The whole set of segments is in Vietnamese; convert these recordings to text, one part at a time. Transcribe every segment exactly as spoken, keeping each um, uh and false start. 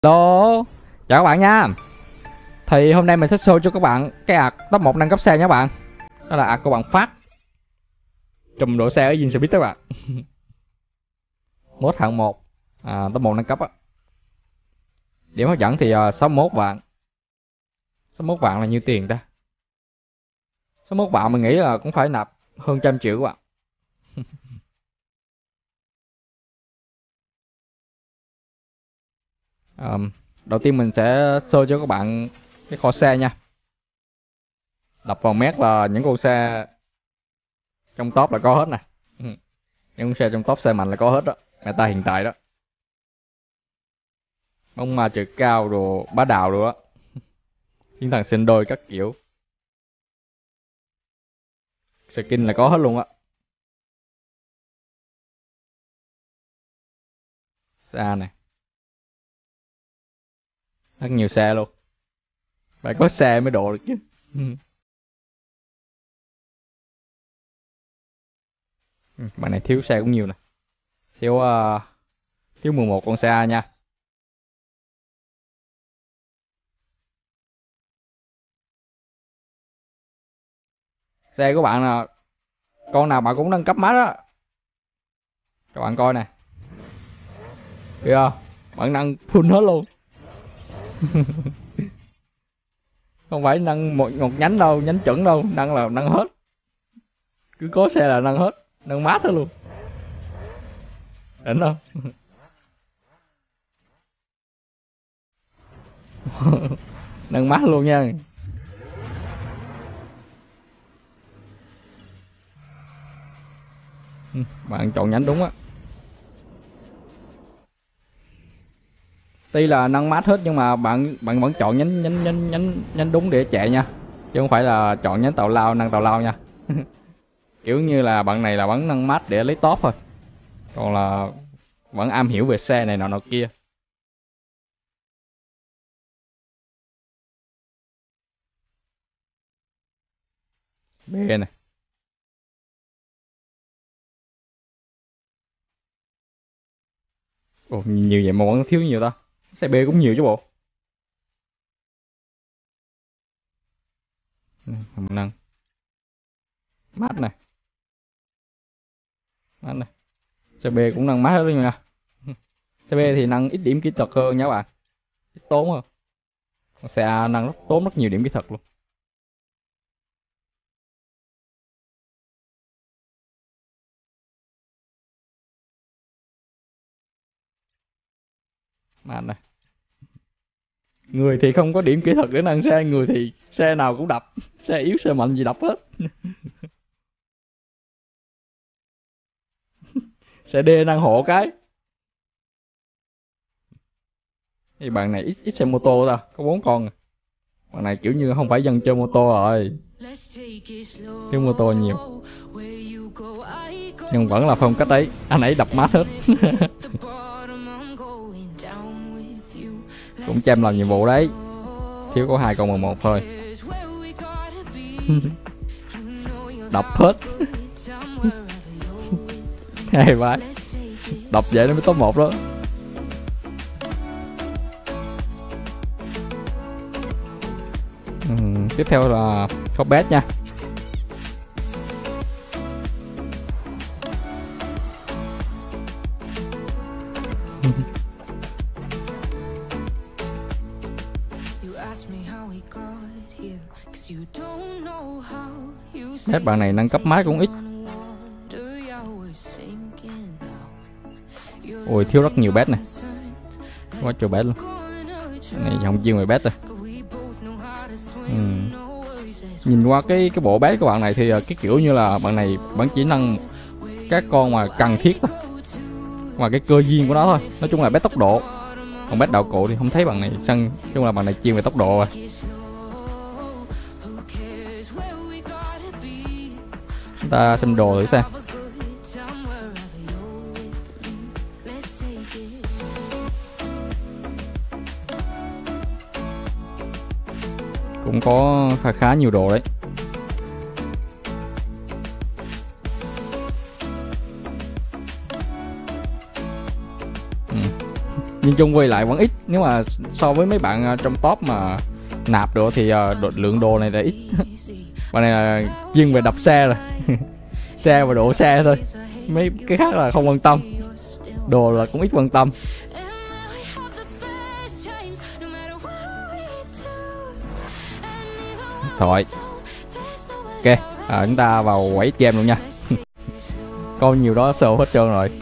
Hello, chào các bạn nha. Thì hôm nay mình sẽ show cho các bạn cái ạc top một nâng cấp xe nha các bạn. Đó là ạc của bạn Phát, trùm độ xe ở Zin xe buýt các bạn. Mốt hạng một, à, top một nâng cấp á. Điểm hấp dẫn thì uh, sáu mươi mốt vạn. sáu mươi mốt vạn là nhiêu tiền ta? sáu mươi mốt vạn mình nghĩ là cũng phải nạp hơn trăm triệu các bạn. um, Đầu tiên mình sẽ show cho các bạn cái kho xe nha. Đập vào mét là những con xe trong top là có hết nè. Những con xe trong top xe mạnh là có hết đó, meta hiện tại đó. Bóng ma trời cao đồ bá đạo đồ á, chiến thần sinh đôi các kiểu, skin là có hết luôn á. Xa này, rất nhiều xe luôn, phải có xe mới độ được chứ. Bạn này thiếu xe cũng nhiều nè, thiếu uh, thiếu mười một con xe A nha. Xe của bạn là con nào bạn cũng nâng cấp mắt á, các bạn coi nè, kìa, bạn nâng full hết luôn. Không phải nâng một, một nhánh đâu, nhánh chuẩn đâu, nâng là nâng hết, cứ có xe là nâng hết, nâng mát hết luôn, đỉnh không? Nâng mát luôn nha. Bạn chọn nhánh đúng á. Tuy là nâng mát hết nhưng mà bạn bạn vẫn chọn nhánh nhánh nhánh nhánh nhánh đúng để chạy nha, chứ không phải là chọn nhánh tào lao nâng tào lao nha. Kiểu như là bạn này là vẫn nâng mát để lấy top thôi, còn là vẫn am hiểu về xe này nọ nọ kia. B này, ồ nhiều vậy mà vẫn thiếu nhiều ta. Xe B cũng nhiều chứ bộ. Hầm nâng mát này, mát này, xe B cũng nâng mát hết luôn nha. Xe B thì nâng ít điểm kỹ thuật hơn nha các bạn, ít tốn hơn. Xe A nâng rất tốn rất nhiều điểm kỹ thuật luôn. Mát này, người thì không có điểm kỹ thuật để nâng xe, người thì xe nào cũng đập, xe yếu xe mạnh gì đập hết. Xe D nâng hộ cái. Thì bạn này ít ít xe mô tô ta, có bốn con. Bạn này kiểu như không phải dân chơi mô tô rồi, thiếu mô tô nhiều, nhưng vẫn là phong cách ấy, anh ấy đập mát hết. Cũng chăm làm nhiệm vụ đấy, thiếu có hai con mười một thôi. Đập hết. Hay vãi, đập vậy nó mới top một đó. Ừ, tiếp theo là Corbett nha. Bét bạn này nâng cấp máy cũng ít. Ôi thiếu rất nhiều bét này, quá trời bét luôn. Này không chiên về bét rồi. Ừ. Nhìn qua cái cái bộ bét của bạn này thì cái kiểu như là bạn này bạn chỉ nâng các con mà cần thiết thôi, mà cái cơ duyên của nó thôi. Nói chung là bét tốc độ, còn bét đạo cụ thì không thấy bạn này sân. Nói chung là bạn này chuyên về tốc độ rồi. Chúng ta xem đồ thử xem. Cũng có khá khá nhiều đồ đấy. Ừ. nhưng chung quy lại vẫn ít. Nếu mà so với mấy bạn trong top mà nạp được thì uh, độ, lượng đồ này là ít. Bạn này là chuyên về đập xe rồi. Xe và độ xe thôi, mấy cái khác là không quan tâm, đồ là cũng ít quan tâm. Thôi ok, à, chúng ta vào quẩy game luôn nha. Có nhiều đó sờ hết trơn rồi.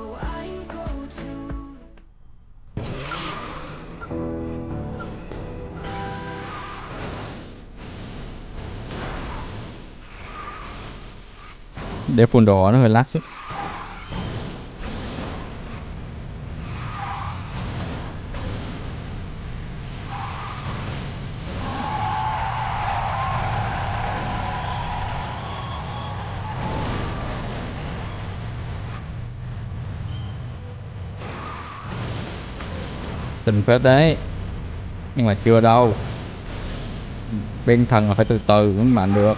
Để full đồ nó hơi lát chút. Tình phết đấy, nhưng mà chưa đâu. Bên thần là phải từ từ mới mạnh được.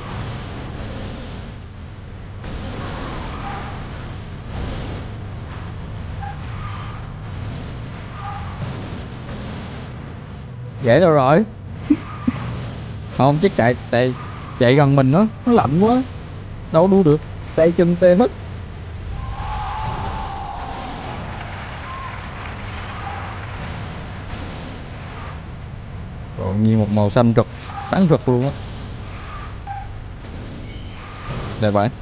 Dễ đâu rồi. Không chắc chạy chạy chạy gần mình nó nó lạnh quá, đâu đu được, tay chân tê hết. Còn như một màu xanh rực, sáng rực luôn á. Đây vậy.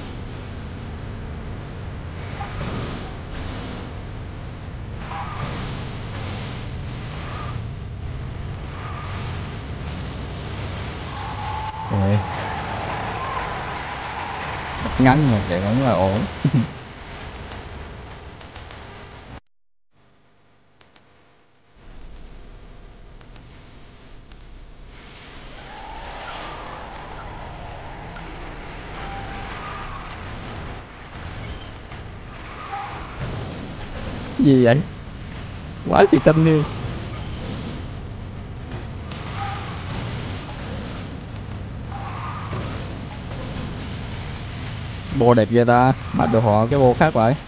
Rồi. Ngắn mà chạy vẫn là ổn. Gì vậy? Quá chị tin đi. Bộ đẹp vậy ta, mặc đồ họ cái bộ khác vậy.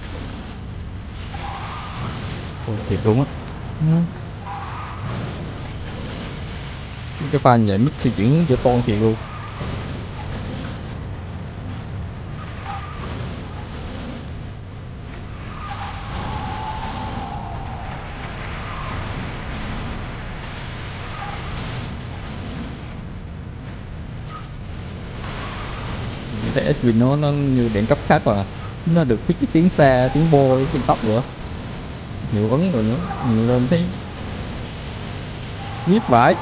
Ôi, thiệt đúng á. Ừ. Cái pha vậy mix di chuyển cho con thiệt luôn. Cái ét vê nó nó như đèn cấp khác mà nó được cái tiếng xe, tiếng bô, tiếng tóc nữa, nhiều ấn rồi nữa, nhiều lên thấy nhiếp vãi.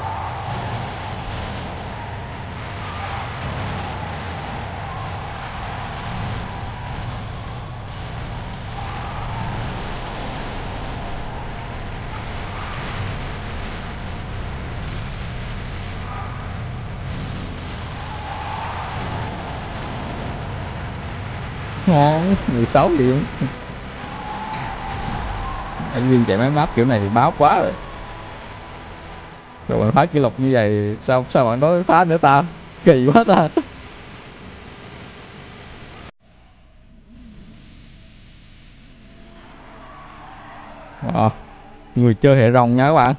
Ngon, mười sáu triệu. Anh viên chạy máy map kiểu này thì báo quá rồi. Rồi bạn phá kỷ lục như vậy, sao sao bạn nói phá nữa ta? Kỳ quá ta. À, người chơi hệ rồng nha các bạn.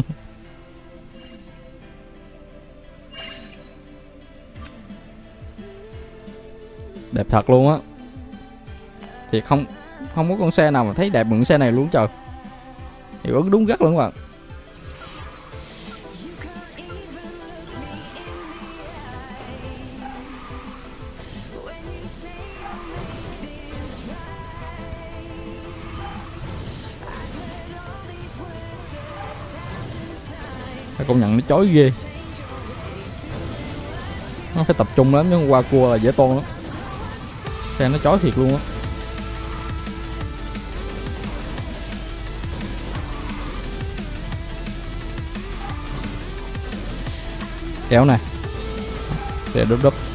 Đẹp thật luôn á. Thì không không có con xe nào mà thấy đẹp bằng xe này luôn trời. Hiệu ứng đúng gắt luôn các bạn. Phải công nhận nó chói ghê. Nó phải tập trung lắm chứ không qua cua là dễ tôn lắm. Xe nó chói thiệt luôn á. Kéo này. Xe đúp đúp.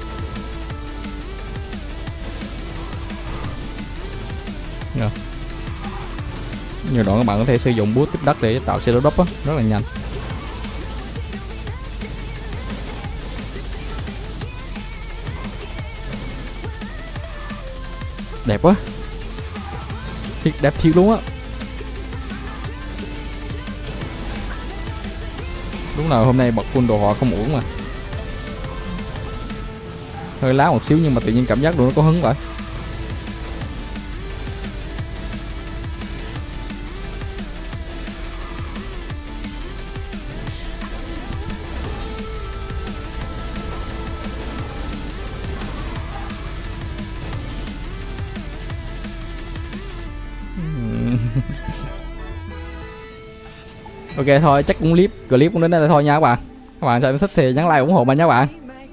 Rồi. Nhiều đoạn các bạn có thể sử dụng boost tiếp đất để tạo xe đúp đúp á, rất là nhanh. Đẹp quá, thiệt đẹp thiệt luôn á. Đúng là hôm nay bật full đồ họa không uổng mà. Hơi láo một xíu nhưng mà tự nhiên cảm giác đồ nó có hứng vậy. Ok thôi, chắc cũng clip clip cũng đến đây là thôi nha các bạn. Các bạn xem thích thì nhấn like ủng hộ mình nha các bạn.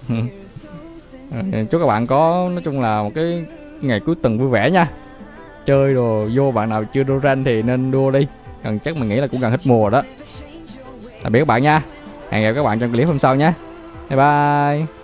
Chúc các bạn có nói chung là một cái ngày cuối tuần vui vẻ nha. Chơi đồ vô, bạn nào chưa đua rank thì nên đua đi. Gần chắc mình nghĩ là cũng gần hết mùa đó. Tạm biệt các bạn nha. Hẹn gặp các bạn trong clip hôm sau nhé. Bye bye.